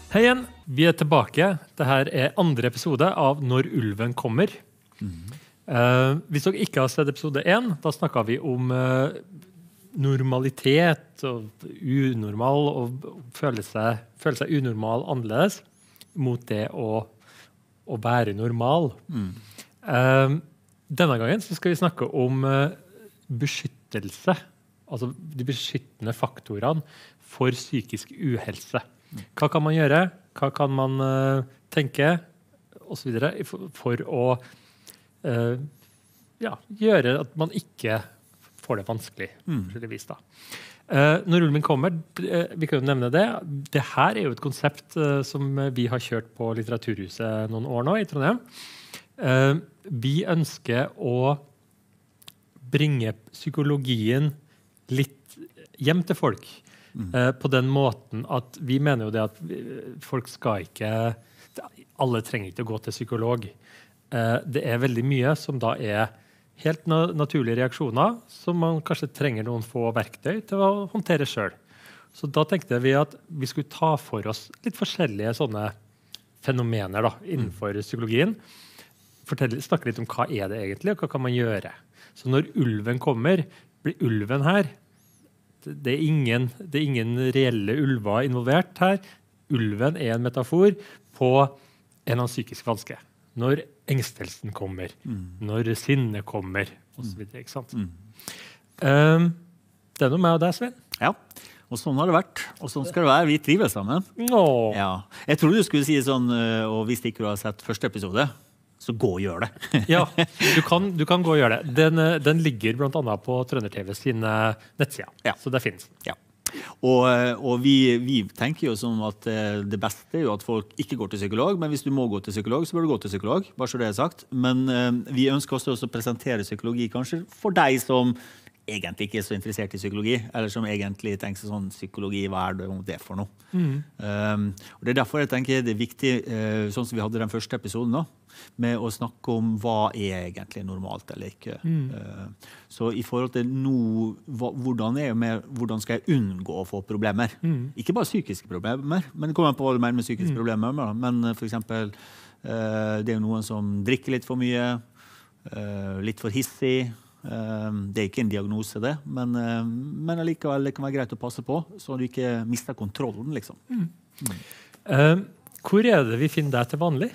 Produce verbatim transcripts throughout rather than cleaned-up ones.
Hei igjen, vi er tilbake. Dette er andre episode av Når ulven kommer. Mm. Uh, hvis dere ikke har sett episode én, da snakket vi om uh, normalitet og unormal, og føle seg, føle seg unormal annerledes mot det å, å være normal. Mm. Uh, denne gangen så skal vi snakke om uh, beskyttelse, altså de beskyttende faktorene for psykisk uhelse. Hva kan man gjøre? Hva kan man uh, tenke? Og så videre, for, for å uh, ja, gjøre at man ikke får det vanskelig. Mm. Da. Uh, når ulven kommer, uh, vi kan jo nevne det. Det her er jo et konsept uh, som vi har kjørt på Litteraturhuset noen år nå i Trondheim. Uh, vi ønsker å bringe psykologien litt hjem til folk. Mm. Uh, på den måten at vi mener jo det at vi, folk skal ikke alle trenger ikke å gå til psykolog. Uh, det er veldig mye som da er helt na naturlige reaksjoner som man kanskje trenger noen få verktøy til å håndtere selv. Så da tenkte vi at vi skulle ta for oss litt forskjellige sånne fenomener da, innenfor mm. psykologien. Fortelle, snakke litt om hva er det egentlig, og hva kan man gjøre. Så når ulven kommer, blir ulven her. Det er, ingen, det er ingen reelle ulver involvert her. Ulven er en metafor på en av psykisk vanske. Når engstelsen kommer, mm. når sinne kommer, og så videre, ikke sant? Mm. Um, det er noe med deg, Svein. Ja, og sånn har det vært. Og sånn skal det være. Vi trives sammen. Nå. Ja. Jeg trodde du skulle si sånn, og hvis ikke du har sett første episode, så gå og gjør det. Ja, du kan, du kan gå og gjøre det. Den, den ligger blant annet på Trønder-TV sine nettsider, ja. Så det finnes. Ja. Og, og vi, vi tenker jo som at det beste er jo at folk ikke går til psykolog, men hvis du må gå til psykolog, så bør du gå til psykolog, bare så det er sagt. Men uh, vi ønsker også å presentere psykologi kanskje for deg som egentlig ikke er så interessert i psykologi, eller som egentlig tenker sånn, psykologi, hva er det om det for noe? Mm. Um, og det er derfor jeg tenker det er viktig, uh, sånn som vi hadde den første episoden da, med å snakke om hva er egentlig normalt eller ikke. Mm. Uh, så i forhold til no, hva, hvordan, er med, hvordan skal jeg unngå å få problemer? Mm. Ikke bare psykiske problemer, men det kommer på hva du mener med psykiske mm. problemer. Da. Men uh, for eksempel, uh, det er jo noen som drikker litt for mye, uh, litt for hissig. Uh, det er ikke en diagnose det, men, uh, men allikevel det kan være greit å passe på, så du ikke mister kontrollen, liksom. Mm. Mm. Uh, hvor er det vi finner deg til vanlig?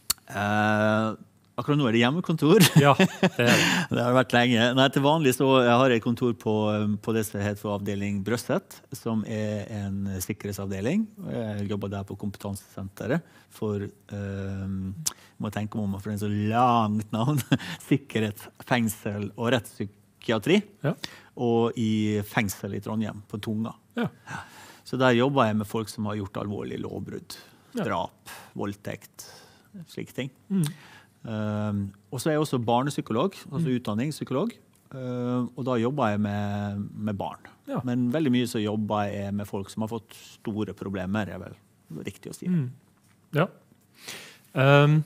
Uh, akkurat nå er det hjemmekontor. Ja, det er det. Det har vært lenge. Nei, til vanlig så jeg har jeg kontor på, på det som heter for avdeling Brøstet, som er en sikkerhetsavdeling. Jeg jobber der på kompetansesenteret for, uh, må tenke om for en så langt navn, sikkerhet, fengsel og rettspsykiatri. Ja. Og i fengsel i Trondheim, på Tunga. Ja. Så der jobber jeg med folk som har gjort alvorlig lovbrudd, drap, ja. Voldtekt, slike ting. Mm. Um, og så er jeg også barnepsykolog, altså mm. utdanningspsykolog, uh, og da jobber jeg med, med barn. Ja. Men veldig mye så jobber jeg med folk som har fått store problemer, er vel riktig å si. Mm. Ja. Um,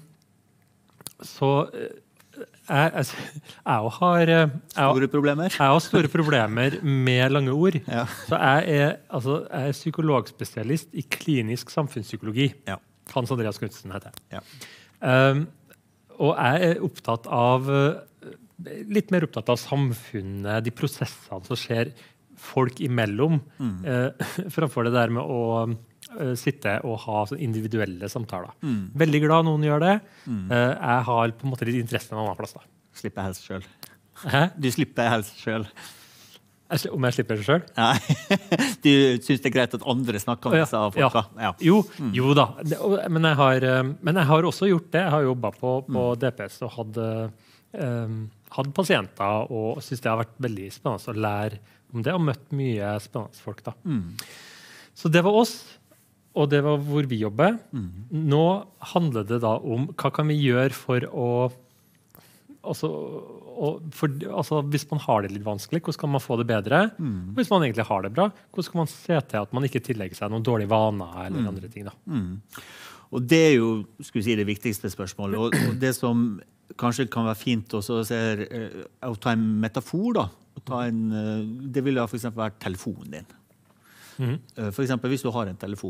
så jeg, jeg, jeg har jeg, store problemer. Jeg har store problemer med lange ord. Ja. Så jeg er, altså, jeg er psykologspesialist i klinisk samfunnspsykologi. Ja. Hans Andreas Knudsen heter jeg. Ja. Um, og jeg er opptatt av, litt mer opptatt av samfunnet, de prosessene som skjer folk imellom, mm. uh, framfor det der med å uh, sitte og ha individuelle samtaler. Mm. Veldig glad noen gjør det. Mm. Uh, jeg har på en måte litt interesse en annen plass da. Slipper helst selv. Hæ? Du slipper helst selv. Om jeg slipper det selv? Nei. Du synes det er greit at andre snakker med seg av folka? Ja. Ja. Jo, mm. jo da. Men jeg, har, men jeg har også gjort det. Jeg har jobbet på, på mm. D P S og hadde, um, hadde pasienter og synes det har vært veldig spennende å lære om det, og møtt mye spennende folk da. Mm. Så det var oss, og det var hvor vi jobber. Mm. Nå handler det da om hva kan vi gjøre for å Altså, og for, altså, hvis man har det litt vanskelig, hvordan kan man få det bedre? Mm. Hvis man egentlig har det bra, hvordan kan man se til at man ikke tillegger seg noen dårlige vaner eller mm. andre ting da? Mm. Og det er jo, skulle si, det viktigste spørsmålet. Og, og det som kanskje kan være fint også, er uh, å ta en metafor da. Å ta en, uh, det vil da for eksempel være telefonen din. Mm. Uh, for eksempel hvis du har en telefon,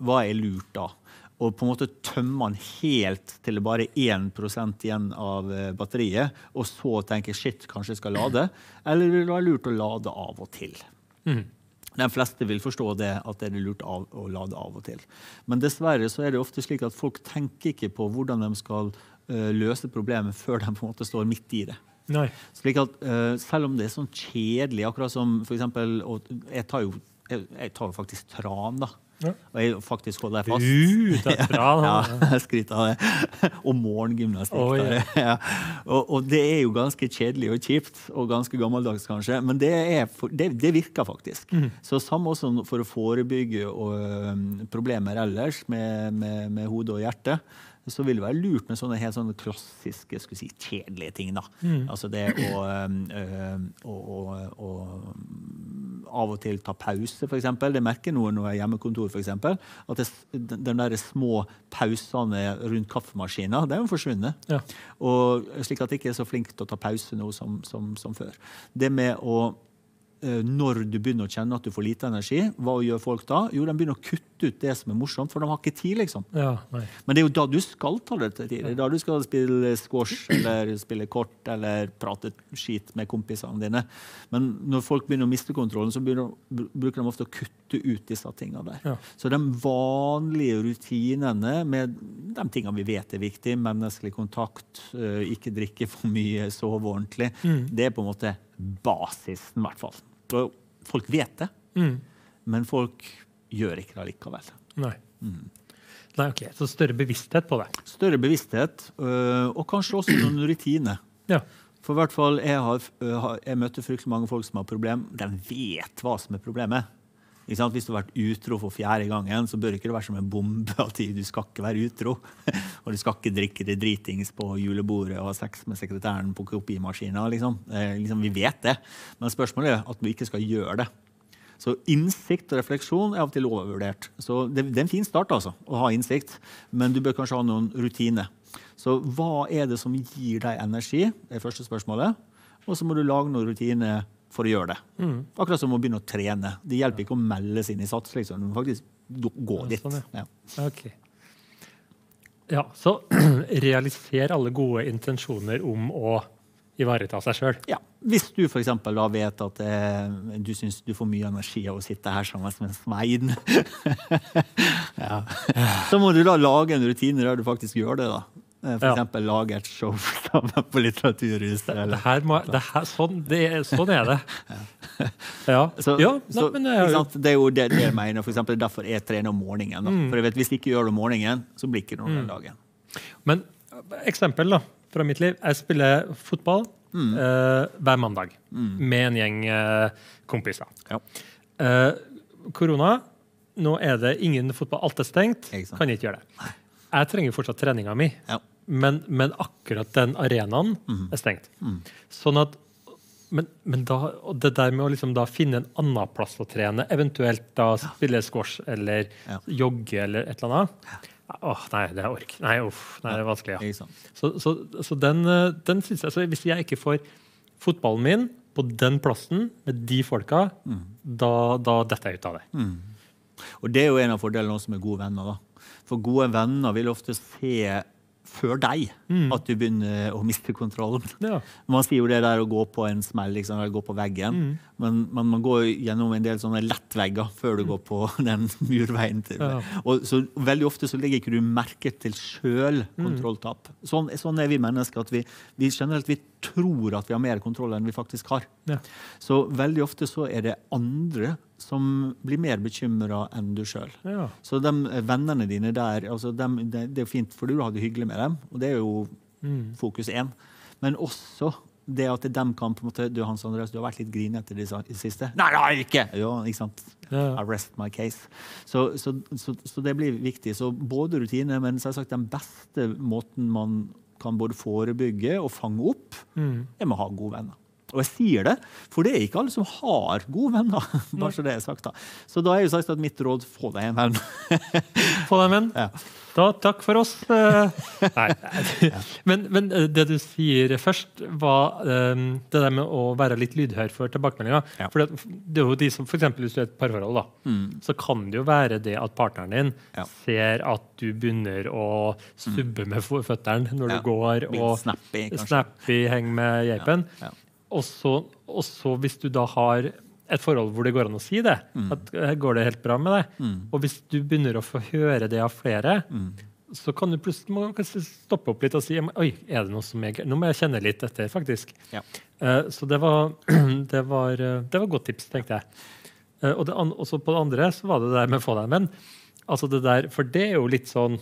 hva er lurt da? Og på en måte tømme den helt til det bare er én prosent igjen av batteriet, og så tenke, shit, kanskje jeg skal lade, eller vil det være lurt å lade av og til? Mm. De fleste vil forstå det, at det er lurt av, å lade av og til. Men dessverre så er det ofte slik at folk tenker ikke på hvordan de skal uh, løse problemet før de på en måte står midt i det. Nei. Slik at uh, selv om det er sånn kjedelig, akkurat som for eksempel, og jeg tar jo jeg, jeg tar jo faktisk tran da, ja. Og jeg faktisk holder deg fast. Uh, det er bra. ja, jeg skryter av det. Og morgengymnastikk. Oh, ja. ja. og, og det er jo ganske kjedelig og kjipt, og ganske gammeldags kanskje, men det, er for, det, det virker faktisk. Mm. Så samme også for å forebygge og, um, problemer ellers med, med, med hode og hjerte, så vil det være lurt med sånne helt sånne klassiske, skulle si, kjedelige ting da. Mm. Altså det å, øh, å, å, å av og til ta pause, for eksempel. Det merker noe når jeg er hjemmekontor, for eksempel. At det, den der små pausene rundt kaffemaskinen, det er jo forsvunnet. Ja. Og slik at jeg ikke er så flink til å ta pause nå som, som, som før. Det med å når du begynner å kjenne at du får lite energi, hva gjør folk da? Jo, de begynner å kutte ut det som er morsomt, for de har ikke tid, liksom. Ja, nei. Men det er jo da du skal ta det til tid. Det er da du skal spille squash, eller spille kort, eller prate skit med kompisene dine. Men når folk begynner å miste kontrollen, så begynner, bruker de ofte å kutte ut disse tingene der. Ja. Så de vanlige rutinene med de tingene vi vet er viktig, menneskelig kontakt, ikke drikke for mye, sove ordentlig, mm. det er på en måte basisen, i hvert fall. Folk vet det, mm. men folk gjør ikke det likevel. Nei. Mm. Nei, ok. Så større bevissthet på det. Større bevissthet, og kanskje også noen rutiner. Ja. For i hvert fall, jeg, har, jeg møter fryktelig mange folk som har problem. De vet hva som er problemet. Ikke sant? Hvis du har vært utro for fjerde gangen, så bør ikke det være som en bombe at du skal ikke være utro. Og du skal ikke drikke det dritings på julebordet og ha sex med sekretæren på kopimaskinen. Liksom. Eh, liksom, vi vet det. Men spørsmålet er at du ikke skal gjøre det. Så innsikt og refleksjon er av og til overvurdert. Så det, det er en fin start altså, å ha innsikt. Men du bør kanskje ha noen rutiner. Så hva er det som gir deg energi? Det er første spørsmålet. Og så må du lage noen rutiner for å gjøre det. Mm. Akkurat som å begynne å trene. Det hjelper ikke å melde seg inn i sats, liksom. Du må faktisk gå dit. Sånn, ja. Ja. Ok. Ja, så realiser alle gode intensjoner om å ivareta seg selv. Ja. Hvis du for eksempel da vet at eh, du synes du får mye energi av å sitte her sammen med en smein, ja. Så må du da lage en rutine der du faktisk gjør det da. For ja. Eksempel lage et show på Litteraturhuset. Det, det her må, det her, sånn, det er, sånn er det. Ja. Så, ja, så, nei, men det, er jo... det er jo det, det jeg mener. For eksempel, derfor jeg trener om morgenen. Da. Mm. For jeg vet, hvis jeg ikke gjør det om morgenen, så blir ikke det noe den dagen. Men eksempel da, fra mitt liv. Jeg spiller fotball mm. uh, hver mandag mm. med en gjeng uh, kompiser. Ja. Uh, korona, nå er det ingen fotball. Alt er stengt. Kan ikke gjøre det. Jeg trenger fortsatt treninga mi. Ja. Men, men akkurat den arenaen mm. er stengt. Mm. Sånn at, men, men da, det der med å liksom da finne en annen plass å trene, eventuelt da spille squash eller ja. Jogge eller et eller annet. Ja. Åh, nei, det er ork. Nei, uff, nei, det er vanskelig. Ja. Så, så, så den, den synes jeg, så hvis jeg ikke får fotballen min på den plassen med de folka, mm. da, da detter jeg ut av det. Mm. Og det er jo en av fordelene også med gode venner da. For gode venner vil ofte se før deg mm. at du begynner å miste kontrollen. Ja. Man sier jo det der å gå på en smell, liksom, eller gå på veggen. Mm. Men, men man går gjennom en del sånne lettvegger før du mm. går på den murveien. Til. Ja. Og så veldig ofte så legger ikke du merke til selv kontrolltap. Mm. Sånn, sånn er vi mennesker, at vi, vi generelt vi tror at vi har mer kontroll enn vi faktisk har. Ja. Så veldig ofte så er det andre som blir mer bekymret enn du selv. Ja. Så de vennene dine der, altså de, det, det er fint for du har det hyggelig med dem, og det er jo mm. fokus én. Men også det at de kan på en måte, du Hans Andreas, du har vært litt grinete i det siste. Nei, det har jeg ikke! Ja, ikke sant? Ja. I rest my case. Så, så, så, så det blir viktig. Så både rutine, men så har jeg sagt den beste måten man kan både forebygge og fange opp, mm. er med å ha gode venner. Og jeg sier det, for det er ikke alle som har gode venner. Bare så det er sagt da. Så da er jo sagt at mitt råd, få deg en venn. Få deg en venn. Ja. Da, takk for oss. Nei. Men, men det du sier først, var um, det der med å være litt lydhør for tilbakemeldinger. Ja. For det, det er jo de som, for eksempel hvis du er et parforhold, da, mm. så kan det jo være det at partneren din ja. ser at du begynner å subbe med føttene når ja. du går, og snappy, snappy henger med geipen. Ja. Ja. Og så, og så hvis du da har et forhold hvor det går an å si det, mm. at her går det helt bra med deg. Mm. Og hvis du begynner å få høre det av flere, mm. så kan du plutselig må du stoppe opp litt og si, oi, er det noe som jeg, nå må jeg kjenne litt etter, faktisk. Ja. Uh, så det var, det var, det var godt tips, tenkte jeg. Uh, og det, også på det andre, så var det det der med å få deg en venn. Altså det der, for det er jo litt sånn,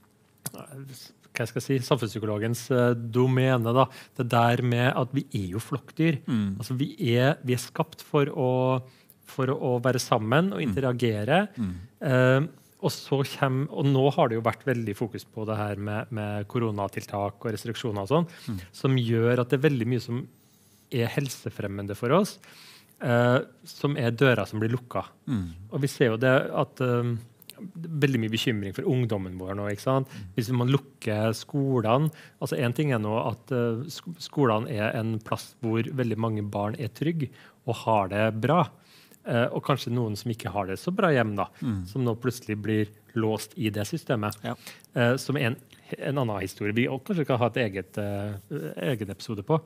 hva skal jeg si, samfunnspsykologens uh, domene, da. Det der med at vi er jo flokkdyr. Mm. Altså vi er, vi er skapt for å, for å være sammen og interagere. Mm. Uh, og, så kommer, og nå har det jo vært veldig fokus på det her med, med koronatiltak og restriksjoner og sånn, mm. som gjør at det er veldig mye som er helsefremmende for oss, uh, som er dører som blir lukka. Mm. Og vi ser jo det at uh, veldig mye bekymring for ungdommen vår nå, ikke sant? Hvis man lukker skolene, altså en ting er nå at uh, skolene er en plass hvor veldig mange barn er trygge og har det bra, uh, og kanskje noen som ikke har det så bra hjem da, mm. som nå plutselig blir låst i det systemet, ja. uh, som er en, en annen historie vi kanskje kan ha et eget, uh, egen episode på.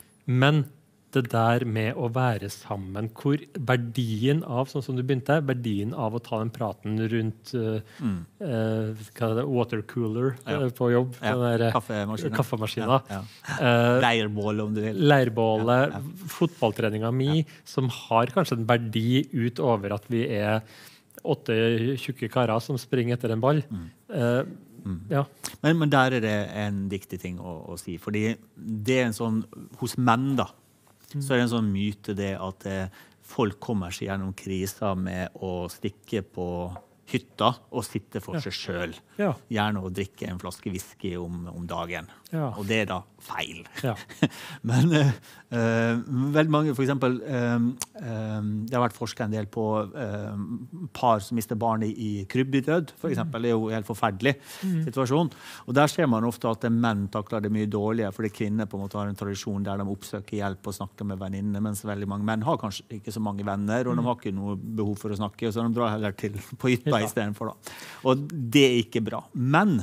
Men det der med å være sammen, hvor verdien av, sånn som du begynte, verdien av å ta den praten rundt uh, mm. uh, hva er det, watercooler ja. uh, på jobb, ja. der, kaffemaskiner, kaffemaskiner. Ja. Ja. Uh, leirbål om du vil. Leirbålet, ja. Ja. Fotballtreninga mi, ja. som har kanskje en verdi utover at vi er åtte tjukke karer som springer etter en ball. Mm. Uh, mm. Ja. Men, men der er det en viktig ting å, å si, fordi det er en sånn, hos menn da, så er det en sånn myte det at eh, folk kommer seg gjennom kriser med å stikke på hytta og sitte for ja. seg selv. Ja. Gjerne å drikke en flaske whisky om, om dagen. Ja. Og det er da feil. Ja. Men uh, uh, veldig mange, for eksempel, uh, uh, det har vært forsket en del på uh, par som mister barn i, i krybbedød, for eksempel. Det er jo en helt forferdelig mm. situasjon. Og der ser man ofte at menn takler det mye dårligere, fordi kvinner på en måte har en tradisjon der de oppsøker hjelp og snakker med venninner, mens veldig mange menn har kanskje ikke så mange venner, og mm. de har ikke noe behov for å snakke, så de drar heller til på hytta i stedet for da. Og det er ikke bra. Men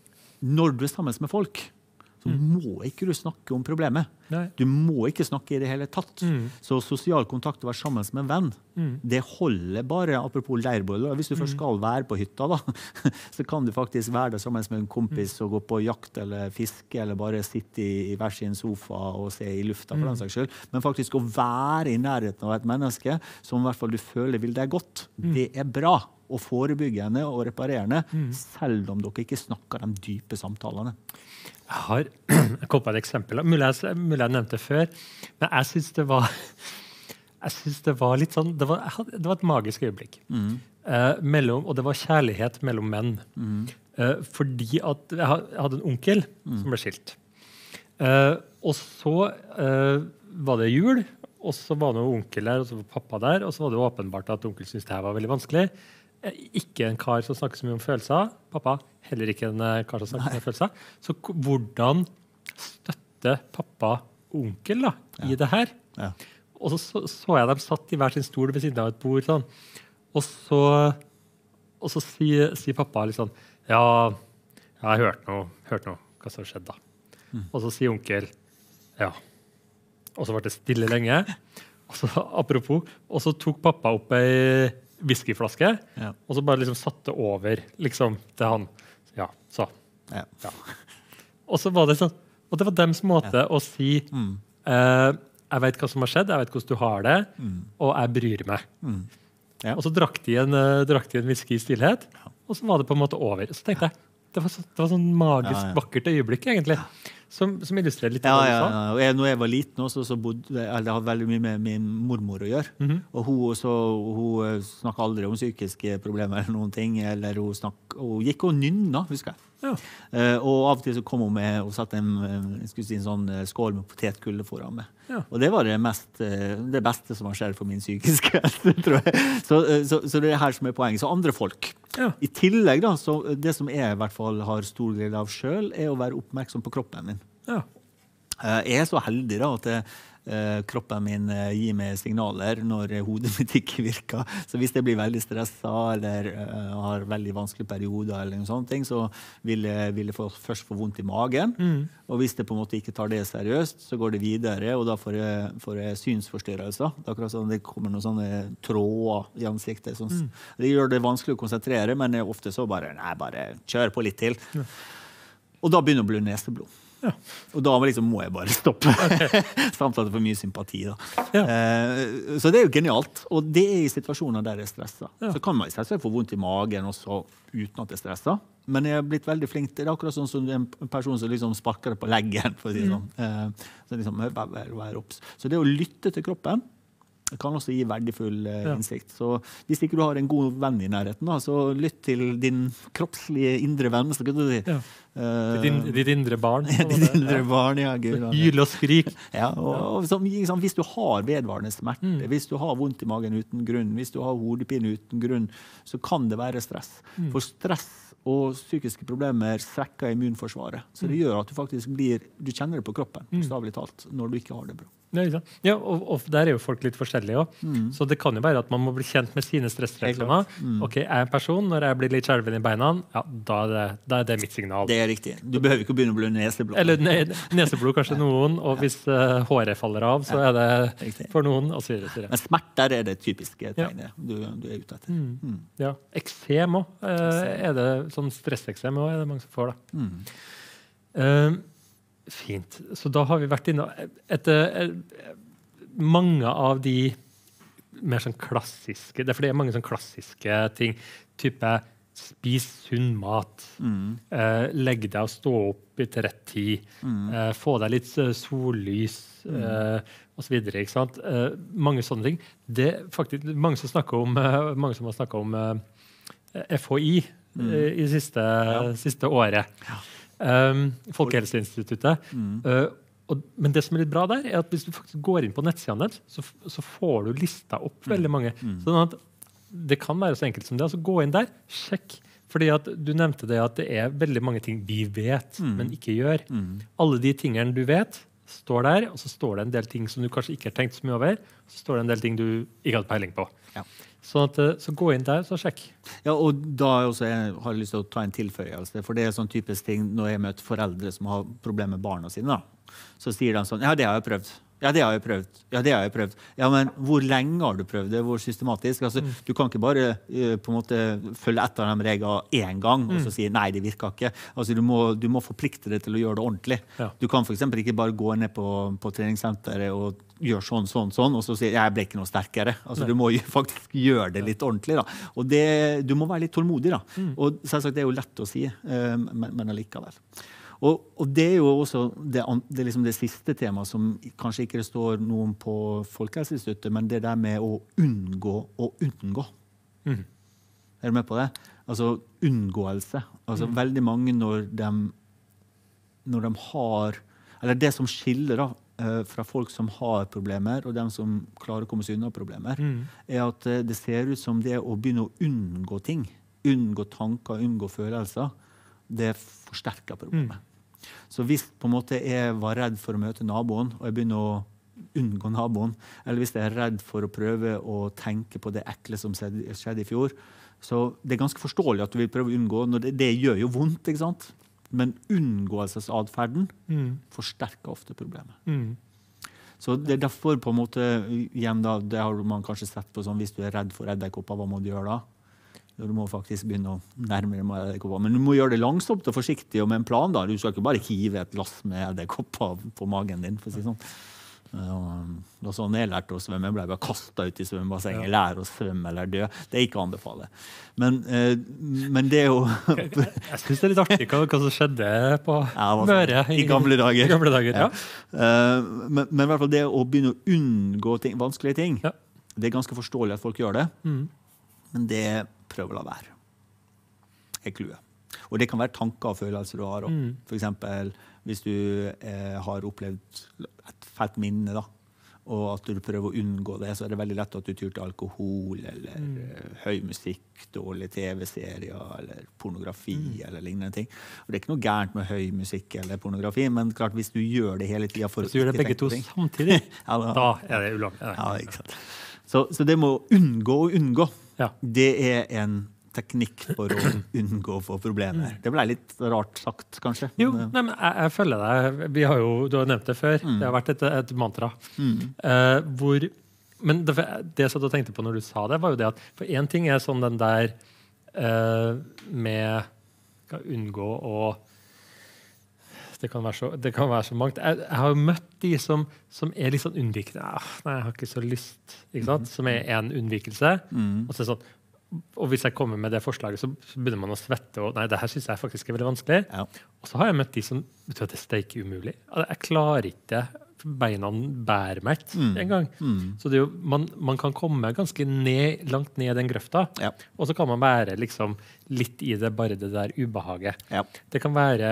når du er sammen med folk, så mm. må ikke du snakke om problemet. Nei. Du må ikke snakke i det hele tatt. Mm. Så sosial kontakt og være sammen med en venn, mm. det holder bare, apropos leirbål. Hvis du mm. først skal være på hytta, da, så kan du faktisk være der sammen med en kompis og gå på jakt eller fiske, eller bare sitte i, i hver sin sofa og se i lufta, for den saks skyld. Men faktisk å være i nærheten av et menneske som i hvert fall du føler vil deg godt, mm. det er bra. Og forebyggende og reparerende, mm. selv om dere ikke snakker de dype samtalene. Jeg har jeg kom på et eksempel, mulig jeg, mulig jeg nevnte det før, men jeg synes det var jeg synes det var litt sånn, det var, det var et magisk øyeblikk. Mm. Eh, mellom, og det var kjærlighet mellom menn. Mm. Eh, fordi at jeg hadde en onkel mm. som ble skilt. Eh, og så eh, var det jul, og så var det noen onkel der, og så var pappa der, og så var det åpenbart at onkel syntes det her var veldig vanskelig. Ikke en kar som snakker så mye om følelser. Pappa, heller ikke en kar som snakker Nei. om følelser. Så hvordan støtte pappa og onkel da, i ja. det her? Ja. Og så, så så jeg dem satt i hver sin stol ved siden av et bord. Sånn. Og så, og så sier, sier pappa litt sånn, ja, jeg har hørt noe, hørt noe hva som skjedde da. Mm. Og så sier onkel, ja. Og så ble det stille lenge. Og så, apropos, og så tok pappa opp ei whiskyflaske, ja. og så bare liksom satte over liksom, til han. Ja, så. Ja. Ja. Og så var det sånn, og det var dems måte ja. å si, mm. eh, jeg vet hva som har skjedd, jeg vet hvordan du har det, mm. og jeg bryr meg. Mm. Ja. Og så drakk de, en, uh, drakk de en whisky i stillhet, ja. og så var det på en måte over. Så tenkte jeg, det var, så, det var sånn magisk, ja, ja. vakkert øyeblikk egentlig. Ja. som, som illustrerer litt Ja, hva du ja, sa. ja. Og jeg, når jeg var liten også, så bodde, eller det hadde veldig mye med min mormor å gjøre. Mhm. Og hun, så, hun snakket aldri om psykiske problemer eller noen ting, eller hun, snakk, hun gikk og nynna, husker jeg. Ja. Eh, og av og til så kom hun med og satte en, eh, jeg skulle si, en sånn eh, skål med potetgull foran meg. Ja. Og det var det, mest, eh, det beste som har skjedd for min psykiske helse, tror jeg. Så, eh, så, så det er her som er poenget. Så andre folk. Ja. I tillegg, da, så det som jeg i hvert fall har stor glede av selv, er å være oppmerksom på kroppen min. Ja. Eh, Jeg er så heldig da, at jeg, eh, kroppen min eh, gir meg signaler når eh, hodet mitt ikke virker. Så hvis jeg blir veldig stresset eller eh, har veldig vanskelige perioder, eller noen sånne ting, så vil jeg, vil jeg få, først få vondt i magen. Mm. Og hvis jeg på en måte ikke tar det seriøst, så går det videre, og da får jeg, får jeg synsforstyrrelser. Det er akkurat sånn det kommer noen sånne tråder i ansiktet. Sånn. Mm. Det gjør det vanskelig å konsentrere, men jeg ofte så bare, nei, bare kjør på litt til. Ja. Og da begynner det å blø neseblod. Ja. Og da liksom må jeg bare stoppe. Samt at det får mye sympati. Da. Ja. Eh, så det er jo genialt. Og det er i situasjoner der jeg er stresset. Ja. Så kan man selvsagt få vondt i magen også uten at jeg er stresset. Men jeg har blitt veldig flink til det. Det er akkurat sånn som en person som liksom sparker det på leggen. For å si det sånn. Eh, så liksom, vær, vær obs. Så det å lytte til kroppen kan også gi verdifull eh, Ja. innsikt. Så hvis ikke du har en god venn i nærheten, da, så lytt til din kroppslige indre venn. Så kan du si. Ja. Eh, Ditt, ditt indre barn. ditt indre barn, ja, Gud. Hyl og skrik. Ja, og, og som, liksom, hvis du har vedvarende smerte, Mm. hvis du har vondt i magen uten grunn, hvis du har hodepine uten grunn, så kan det være stress. Mm. For stress og psykiske problemer svekker immunforsvaret. Så det gjør at du faktisk blir, du kjenner det på kroppen, Mm. bokstavelig talt, når du ikke har det bra. Ja, ikke sant? Ja, og, og der er jo folk litt forskjellige også. Mm. Så det kan jo være at man må bli kjent med sine stressreaksjoner. Mm. Ok, jeg er en person, når jeg blir litt skjelven i beina, ja, da er det, da er det mitt signal. Det er riktig. Du behøver ikke å begynne å blø neseblod. Eller ne neseblod kanskje noen, og hvis uh, håret faller av, så er det Riktig. for noen, og så videre. så videre. Men smerter er det typiske tegnet du, du er ute etter. Mm. Mm. Ja, eksem også. Uh, er det sånn stresseksem også, er det mange som får da. Mm. Uh, fint. Så da har vi vært inne etter uh, mange av de mer sånn klassiske, det er fordi det er mange sånn klassiske ting, type spis sunn mat, Mm. uh, legg deg og stå opp til rett tid, Mm. uh, få deg litt uh, sollys, uh, og så videre, ikke sant? Uh, mange sånne ting. Det er faktisk mange som snakker om, uh, mange som har snakket om uh, F H I Mm. uh, i det siste, Ja. siste året. Ja. Um, Folkehelseinstituttet. Mm. Uh, og, men det som er litt bra der, er at hvis du faktisk går inn på nettsidene deres, så, f- så får du lista opp veldig mange. Mm. Sånn at det kan være så enkelt som det. Altså gå inn der, sjekk. Fordi at du nevnte det at det er veldig mange ting vi vet, Mm. men ikke gjør. Mm. Alle de tingene du vet, står der, og så står det en del ting som du kanskje ikke har tenkt så mye over. Så står det en del ting du ikke hadde peiling på. Ja. Sånn at, eh, så gå inn der, så sjekk. Ja, og da er også, jeg har lyst til å ta en tilføyelse, for det er sånn typisk ting når jeg møter foreldre som har problemer med barna sine, da. Så sier de sånn, ja, det har jeg prøvd. Ja, det har jeg prøvd. Ja, det har jeg prøvd. Ja, men hvor lenge har du prøvd det? Hvor systematisk? Altså, Mm. Du kan ikke bare eh, på en måte følge etter de reglene én gang, og så Mm. si nei, det virker ikke. Altså, du må, du må forplikte deg til å gjøre det ordentlig. Ja. Du kan for eksempel ikke bare gå ned på, på treningssenteret og gjøre sånn, sånn, sånn, og så si jeg ble ikke noe sterkere. Altså, Nei. du må jo faktisk gjøre det litt ordentlig. Da. Og det, du må være litt tålmodig. Da. Mm. Og selvsagt, det er jo lett å si, eh, men, men allikevel. Og, og det er jo også det, an- det, er liksom det siste temaet som kanskje ikke det står noen på Folkehelseinstituttet, men det der med å unngå å unngå. Mm. Er du med på det? Altså unngåelse. Altså Mm. veldig mange når de, når de har Eller det som skiller da, eh, fra folk som har problemer, og dem som klarer å komme seg unna problemer, Mm. er at eh, det ser ut som det å begynne å unngå ting, unngå tanker, unngå følelser, det forsterker problemet. Mm. Så hvis på en måte jeg var redd for å møte naboen, og jeg begynner å unngå naboen, eller hvis jeg er redd for å prøve å tenke på det ekle som skjedde, skjedde i fjor, så det er ganske forståelig at du vil prøve å unngå, når det, det gjør jo vondt, ikke sant? Men unngåelsesadferden Mm. forsterker ofte problemet. Mm. Så det er derfor på en måte, igjen da, det har man kanskje sett på sånn, hvis du er redd for edderkopper, hva må du gjøre da? Du må faktisk begynne å nærme deg med edderkopper. Men du må gjøre det langsomt og forsiktig og med en plan da. Du skal ikke bare hive et lass med edderkopper på magen din, for å si sånn. Da sånn jeg lærte å svømme, jeg ble bare kastet ut i svømmebassenget, ja. Lære å svømme eller dø. Det er ikke å anbefale. Men, eh, men det er jo... jeg jeg synes det er litt artig hva, hva som skjedde på ja, Møre. I, I gamle dager. I gamle dager, ja. ja. Uh, men, men i hvert fall det å begynne å unngå ting, vanskelige ting, ja. Det er ganske forståelig at folk gjør det. Mm. Men det prøver å la være. Er kluet. Og det kan være tanker og følelser du har. Mm. For eksempel hvis du eh, har opplevd et fælt minne, da, og at du prøver å unngå det, så er det veldig lett at du tyr til alkohol, eller mm. uh, høy musikk, dårlige T V-serier, eller pornografi, mm. eller lignende ting. Og det er ikke noe gærent med høy musikk eller pornografi, men klart hvis du gjør det hele tiden for hvis du gjør det begge to samtidig, ja, da, da er det ulovlig. Ja, ikke sant. Så, så det må unngå å unngå. Ja. Det er en teknikk for å unngå å få problemer. Det ble litt rart sagt, kanskje. Jo, nei, men jeg, jeg følger deg. Vi har jo, du har nevnt det før. Mm. Det har vært et, et mantra. Mm. Uh, hvor, men det, det som du tenkte på når du sa det, var jo det at for en ting er sånn den der uh, med å unngå å det kan være så, det kan være så mangt. Jeg, jeg har jo møtt de som, som er litt sånn unnvikende. Ah, nei, jeg har ikke så lyst. Ikke sant? Som er en unnvikelse. Mm. Og så er det sånn, og hvis jeg kommer med det forslaget, så begynner man å svette. Og nei, det her synes jeg faktisk er veldig vanskelig. Ja. Og så har jeg møtt de som vet du, det er steik umulig. Jeg klarer ikke beina bærer meg mm. en gang. Mm. Så det er jo, man, man kan komme ganske ned, langt ned i den grøfta. Ja. Og så kan man være liksom, litt i det, bare det der ubehaget. Ja. Det kan være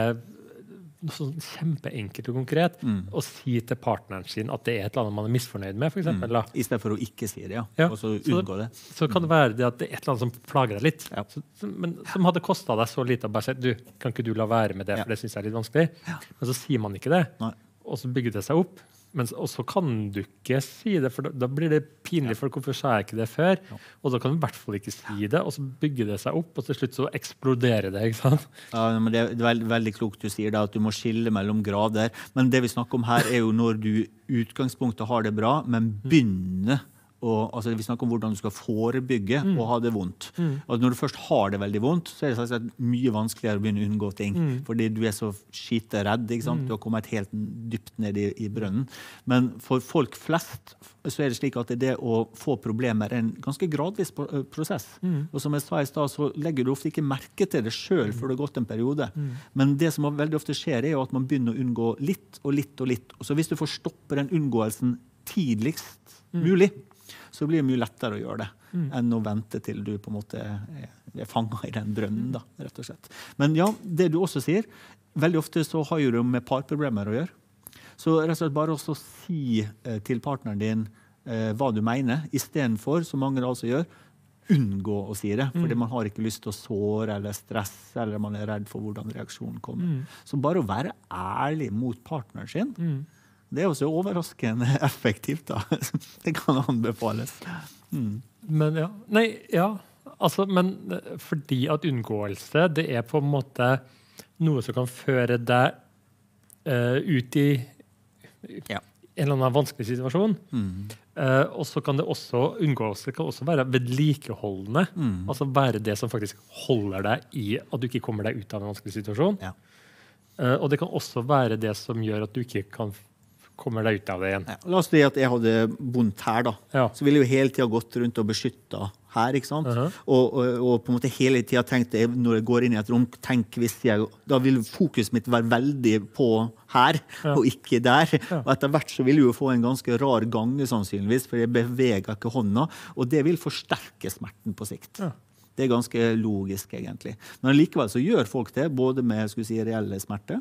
noe sånn kjempeenkelt og konkret mm. å si til partneren sin at det er et eller annet man er misfornøyd med, for eksempel. Mm. I stedet for å ikke si det, ja. ja. Og så unngå det. Så, så kan det være det at det er et eller annet som plager deg litt, ja. så, men som hadde kostet deg så lite å bare si, du, kan ikke du la være med det, for det synes jeg er litt vanskelig. Ja. Men så sier man ikke det, Nei. Og så bygger det seg opp. Men så kan du ikke si det, for da, da blir det pinlig, ja. For hvorfor sa jeg ikke det før? Ja. Og da kan du i hvert fall ikke si det, og så bygger det seg opp, og til slutt så eksploderer det, ikke sant? Ja, men det er veldig, veldig klokt du sier det, at du må skille mellom grader. Men det vi snakker om her er jo når du i utgangspunktet har det bra, men begynner og, altså, vi snakker om hvordan du skal forebygge mm. og ha det vondt. Mm. Og når du først har det veldig vondt, så er det sagt, mye vanskeligere å begynne å unngå ting. Mm. Fordi du er så skiteredd, ikke sant? Mm. Du har kommet helt dypt ned i, i brønnen. Men for folk flest så er det slik at det å få problemer er en ganske gradvis prosess. Mm. Og som jeg sa i sted, så legger du ofte ikke merke til det selv før det har gått en periode. Mm. Men det som veldig ofte skjer er jo at man begynner å unngå litt og litt og litt. Og så hvis du får stoppe den unngåelsen tidligst mm. mulig, så blir det mye lettere å gjøre det, mm. enn å vente til du på en måte er, er fanget i den brønnen, da, rett og slett. Men ja, det du også sier, veldig ofte så har jo det med parproblemer å gjøre. Så rett og slett bare også si eh, til partneren din eh, hva du mener, i stedet for, som mange altså gjør, unngå å si det, fordi mm. man har ikke lyst til å såre eller stresse, eller man er redd for hvordan reaksjonen kommer. Mm. Så bare å være ærlig mot partneren sin, mm. det er også overraskende effektivt, da. Det kan anbefales. Mm. Men ja, nei, ja, altså, men fordi at unngåelse, det er på en måte noe som kan føre deg uh, ut i ja. en eller annen vanskelig situasjon. Mm. Uh, og så kan det også, unngåelse kan også være vedlikeholdende. Mm. Altså være det som faktisk holder deg i at du ikke kommer deg ut av en vanskelig situasjon. Ja. Uh, og det kan også være det som gjør at du ikke kan kommer deg ut av det igjen. Ja, la oss si at jeg hadde vondt her, da. Ja. Så ville jeg jo hele tiden gått rundt og beskyttet her, ikke sant? Uh-huh. og, og, og på en måte hele tiden tenkte jeg, når jeg går inn i et rom, tenk hvis jeg, da vil fokuset mitt være veldig på her, ja. Og ikke der. Ja. Og etter hvert så vil jeg jo få en ganske rar gange, sannsynligvis, for jeg beveger ikke hånda, og det vil forsterke smerten på sikt. Ja. Det er ganske logisk, egentlig. Men likevel så gjør folk det, både med, skal vi si, reelle smerte,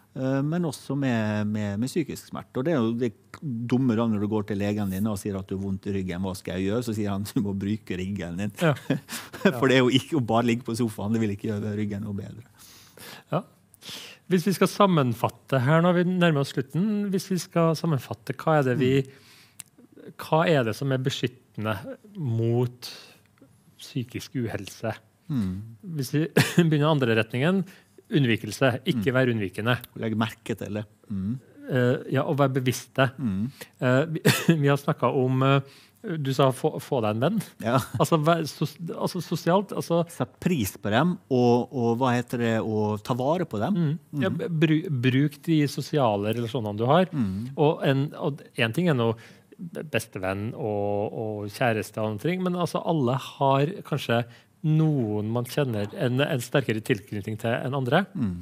men også med, med, med psykisk smerte. Og det er jo det dumme da når du går til legen din og sier at du har vondt i ryggen, hva skal jeg gjøre? Så sier han du må bruke ryggen din. Ja. Ja. For det er jo ikke å bare ligge på sofaen, det vil ikke gjøre ryggen noe bedre. Ja. Hvis vi skal sammenfatte her når vi nærmer oss slutten, hvis vi skal sammenfatte, hva er det, vi, hva er det som er beskyttende mot psykisk uhelse? Mm. Hvis vi begynner andre retningen, unnvikelse, ikke være unnvikende. Legg merke til det. Mm. Uh, ja, og være bevisste. Mm. Uh, vi, vi har snakket om uh, Du sa få, få deg en venn. Ja. Altså, vær- sos, altså sosialt altså, Sett pris på dem, og, og hva heter det, og ta vare på dem. mm, ja, bru, Bruk de sosiale relasjonene du har. Mm. Og en, og en ting er nå bestevenn og, og kjæreste og andre ting, men altså alle har kanskje noen man kjenner en, en sterkere tilknytning til enn andre. Mm.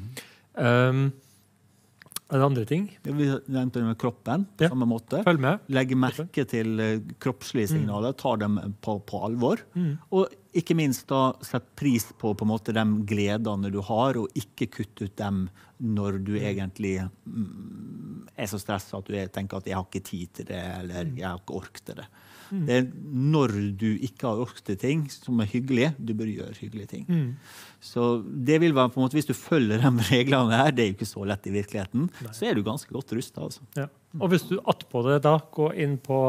Um, er det andre ting? Ja, vi nevnte det med kroppen på Ja. samme måte. Følg med. Legge merke til eh, kroppslige signaler, ta dem på, på alvor. Mm. Og ikke minst da sett pris på, på en måte, de gledene du har, og ikke kutte ut dem når du egentlig mm, er så stresset at du er, tenker at jeg har ikke tid til det, eller jeg har ikke ork til det. Mm. Det er når du ikke har ork til ting som er hyggelig, du bør gjøre hyggelige ting. Mm. Så det vil være på en måte, hvis du følger de reglene her, det er jo ikke så lett i virkeligheten, Nei. så er du ganske godt rustet. Altså. Ja. Og hvis du attpå det da går inn på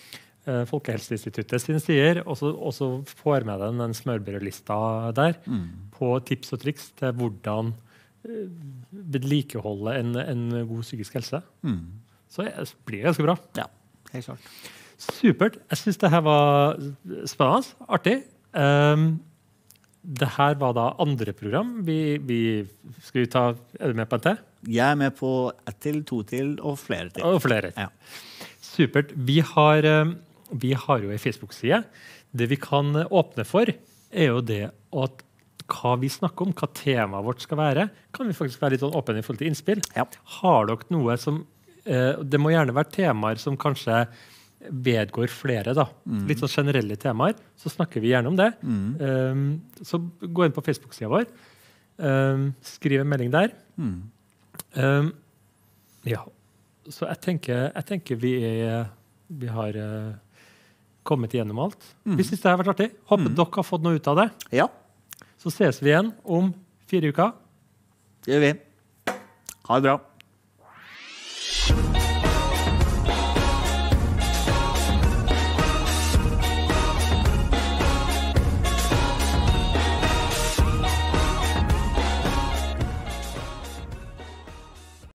eh, Folkehelseinstituttet sine sider, og så, og så får med deg den smørbrødlista der Mm. på tips og triks til hvordan eh, vedlikeholde en, en god psykisk helse, Mm. så er- så blir det ganske bra. Ja, helt klart. Supert. Jeg syns det her var spennende, artig. Um, det her var da andre program. Vi, vi, skal vi ta, er du med på en til? Jeg er med på ett til, to til og flere til. Og flere. Ja. Supert. Vi har, um, vi har jo en Facebook-side. Det vi kan åpne for, er jo det at hva vi snakker om, hva temaet vårt skal være, kan vi faktisk være litt sånn åpne i forhold til innspill. Ja. Har dere noe som eh, Det må gjerne være temaer som kanskje vedgår flere, da. Mm. Litt sånn generelle temaer. Så snakker vi gjerne om det. Mm. Um, så gå inn på Facebook-sida vår. Um, skriv en melding der. Mm. Um, ja. Så jeg tenker, jeg tenker vi, er, vi har uh, kommet igjennom alt. Mm. Vi syns det har vært artig. Håper Mm. dere har fått noe ut av det. Ja, Så ses vi igjen om fire uker. det gjør vi. Ha det bra.